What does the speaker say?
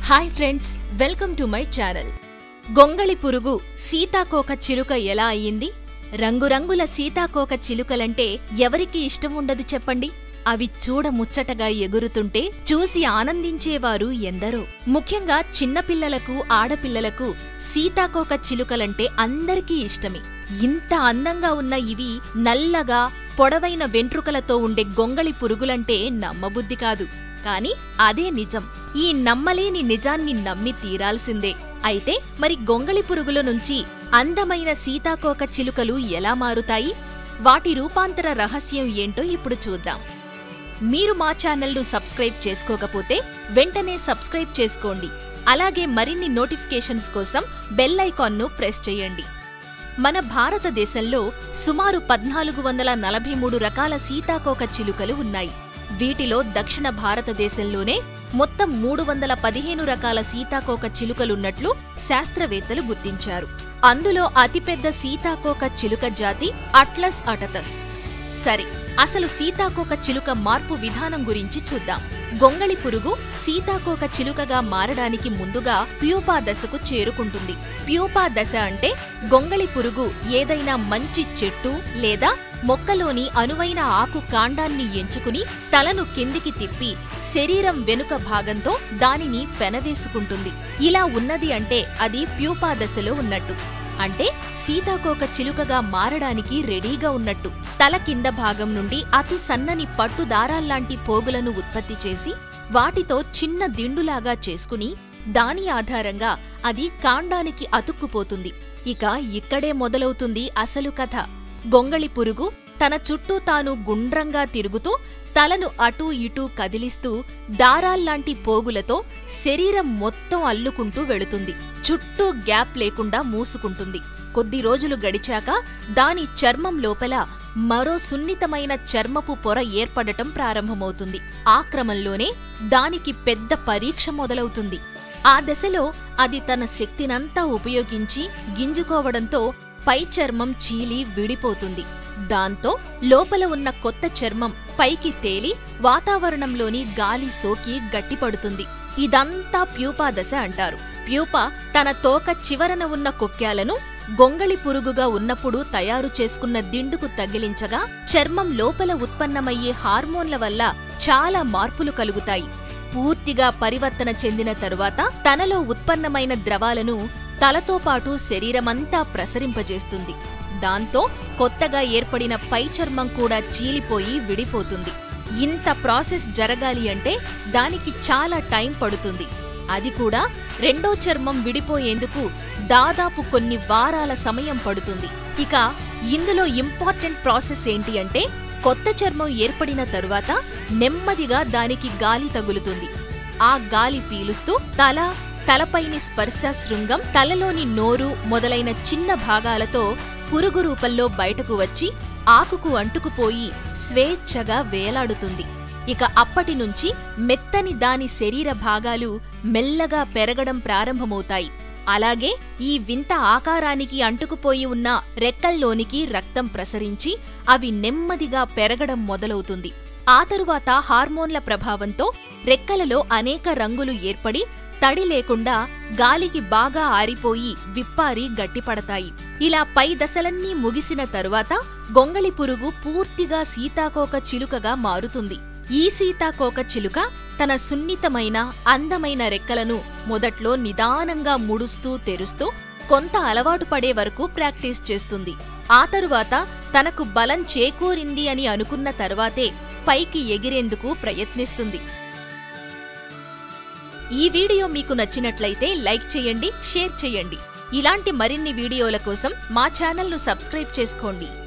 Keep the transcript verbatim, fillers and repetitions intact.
Hi friends, welcome to my channel. గొంగళి పురుగు సీతాకోక చిలుక ఎలా అయ్యింది? రంగురంగుల సీతాకోక చిలుకలంటే ఎవరికి ఇష్టం ఉండదు చెప్పండి? అవి చూడముచ్చటగా ఎగురుతుంటే చూసి ఆనందించేవారు ఎందరో. ముఖ్యంగా చిన్నపిల్లలకు, ఆడపిల్లలకు సీతాకోక చిలుకలంటే అందరికీ ఇష్టమే. ఇంత అందంగా ఉన్న ఇవి నల్లగా పొడవైన వెంట్రుకలతో ఉండే గొంగళి పురుగులంటే నమ్మబుద్ధి కాదు. కాని అదే నిజం. ఈ నమ్మలేని నిజాన్ని నమ్మి తీరాల్సిందే. అయితే మరి గొంగళి పురుగుల నుంచి అందమైన సీతాకోక చిలుకలు ఎలా మారుతాయి? వాటి రూపాంతర రహస్యం ఏంటో ఇప్పుడు చూద్దాం. మీరు మా ఛానల్ను సబ్స్క్రైబ్ చేసుకోకపోతే వెంటనే సబ్స్క్రైబ్ చేసుకోండి. అలాగే మరిన్ని నోటిఫికేషన్స్ కోసం బెల్ ఐకాన్ను ప్రెస్ చేయండి. మన భారతదేశంలో సుమారు పద్నాలుగు వందల నలభై మూడు రకాల సీతాకోక చిలుకలు ఉన్నాయి. వీటిలో దక్షిణ భారతదేశంలోనే మొత్తం మూడు వందల పదిహేను రకాల సీతాకోక చిలుకలున్నట్లు శాస్త్రవేత్తలు గుర్తించారు. అందులో అతిపెద్ద సీతాకోక చిలుక జాతి అట్లస్ అటతస్. సరే, అసలు సీతాకోక చిలుక మార్పు విధానం గురించి చూద్దాం. గొంగళి పురుగు సీతాకోక చిలుకగా మారడానికి ముందుగా ప్యూపా దశకు చేరుకుంటుంది. ప్యూపా దశ అంటే గొంగళి పురుగు ఏదైనా మంచి చెట్టు లేదా మొక్కలోని అనువైన ఆకు కాండాన్ని ఎంచుకుని తలను కిందికి తిప్పి శరీరం వెనుక భాగంతో దానిని పెనవేసుకుంటుంది. ఇలా ఉన్నది అంటే అది ప్యూపా దశలో ఉన్నట్టు. అంటే సీతాకోక చిలుకగా మారడానికి రెడీగా ఉన్నట్టు. తల కింద భాగం నుండి అతి సన్నని పట్టు దారాల్లాంటి పోగులను ఉత్పత్తి చేసి వాటితో చిన్న దిండులాగా చేసుకుని దాని ఆధారంగా అది కాండానికి అతుక్కుపోతుంది. ఇక ఇక్కడే మొదలవుతుంది అసలు కథ. గొంగళి పురుగు తన చుట్టూ తాను గుండ్రంగా తిరుగుతూ తలను అటూ ఇటూ కదిలిస్తూ దారాల్లాంటి పోగులతో శరీరం మొత్తం అల్లుకుంటూ వెళుతుంది. చుట్టూ గ్యాప్ లేకుండా మూసుకుంటుంది. కొద్ది రోజులు గడిచాక దాని చర్మం లోపల మరో సున్నితమైన చర్మపు పొర ఏర్పడటం ప్రారంభమవుతుంది. ఆ క్రమంలోనే దానికి పెద్ద పరీక్ష మొదలవుతుంది. ఆ దశలో అది తన శక్తినంతా ఉపయోగించి గింజుకోవడంతో పై చర్మం చీలి విడిపోతుంది. దాంతో లోపల ఉన్న కొత్త చర్మం పైకి తేలి వాతావరణంలోని గాలి సోకి గట్టిపడుతుంది. ఇదంతా ప్యూపా దశ అంటారు. ప్యూపా తన తోక చివరన ఉన్న కొక్యాలను గొంగళి పురుగుగా ఉన్నప్పుడు తయారు చేసుకున్న దిండుకు తగిలించగా చర్మం లోపల ఉత్పన్నమయ్యే హార్మోన్ల వల్ల చాలా మార్పులు కలుగుతాయి. పూర్తిగా పరివర్తన చెందిన తరువాత తనలో ఉత్పన్నమైన ద్రవాలను తలతో పాటు శరీరమంతా ప్రసరింపజేస్తుంది. దాంతో కొత్తగా ఏర్పడిన పై చర్మం కూడా చీలిపోయి విడిపోతుంది. ఇంత ప్రాసెస్ జరగాలి అంటే దానికి చాలా టైం పడుతుంది. అది కూడా రెండో చర్మం విడిపోయేందుకు దాదాపు కొన్ని వారాల సమయం పడుతుంది. ఇక ఇందులో ఇంపార్టెంట్ ప్రాసెస్ ఏంటి అంటే కొత్త చర్మం ఏర్పడిన తరువాత నెమ్మదిగా దానికి గాలి తగులుతుంది. ఆ గాలి పీలుస్తూ తల, తలపైని స్పర్శ శృంగం, తలలోని నోరు మొదలైన చిన్న భాగాలతో పురుగు రూపంలో బయటకు వచ్చి ఆకుకు అంటుకుపోయి స్వేచ్ఛగా వేలాడుతుంది. ఇక అప్పటి నుంచి మెత్తని దాని శరీర భాగాలు మెల్లగా పెరగడం ప్రారంభమవుతాయి. అలాగే ఈ వింత ఆకారానికి అంటుకుపోయి ఉన్న రెక్కల్లోనికి రక్తం ప్రసరించి అవి నెమ్మదిగా పెరగడం మొదలవుతుంది. ఆ తరువాత హార్మోన్ల ప్రభావంతో రెక్కలలో అనేక రంగులు ఏర్పడి తడి లేకుండా గాలికి బాగా ఆరిపోయి విప్పారి గట్టిపడతాయి. ఇలా పై దశలన్నీ ముగిసిన తరువాత గొంగళి పురుగు పూర్తిగా సీతాకోక చిలుకగా మారుతుంది. ఈ సీతాకోక చిలుక తన సున్నితమైన అందమైన రెక్కలను మొదట్లో నిదానంగా ముడుస్తూ తెరుస్తూ కొంత అలవాటు పడే వరకు ప్రాక్టీస్ చేస్తుంది. ఆ తరువాత తనకు బలం చేకూరింది అని అనుకున్న తరువాతే పైకి ఎగిరేందుకు ప్రయత్నిస్తుంది. ఈ వీడియో మీకు నచ్చినట్లయితే లైక్ చేయండి, షేర్ చేయండి. ఇలాంటి మరిన్ని వీడియోల కోసం మా ఛానల్ను సబ్స్క్రైబ్ చేసుకోండి.